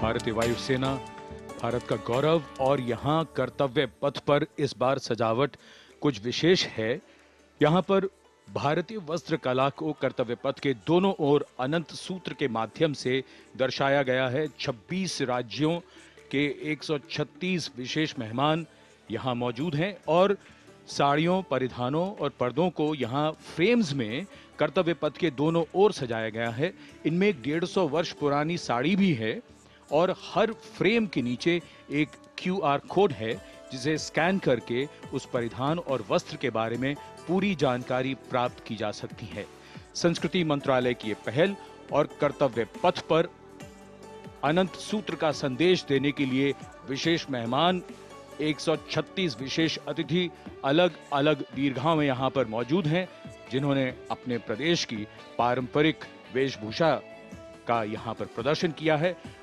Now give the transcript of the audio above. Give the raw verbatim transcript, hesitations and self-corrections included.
भारतीय वायुसेना, भारत का गौरव, और यहाँ कर्तव्य पथ पर इस बार सजावट कुछ विशेष है। यहाँ पर भारतीय वस्त्र कला को कर्तव्य पथ के दोनों ओर अनंत सूत्र के माध्यम से दर्शाया गया है। छब्बीस राज्यों के एक सौ छत्तीस विशेष मेहमान यहाँ मौजूद हैं और साड़ियों, परिधानों और पर्दों को यहाँ फ्रेम्स में कर्तव्य पथ के दोनों ओर सजाया गया है। इनमें एक डेढ़ सौ वर्ष पुरानी साड़ी भी है और हर फ्रेम के नीचे एक क्यू आर कोड है जिसे स्कैन करके उस परिधान और वस्त्र के बारे में पूरी जानकारी प्राप्त की जा सकती है। संस्कृति मंत्रालय की ये पहल और कर्तव्य पथ पर अनंत सूत्र का संदेश देने के लिए विशेष मेहमान, एक सौ छत्तीस विशेष अतिथि अलग अलग दीर्घाओं में यहाँ पर मौजूद हैं, जिन्होंने अपने प्रदेश की पारंपरिक वेशभूषा का यहाँ पर प्रदर्शन किया है।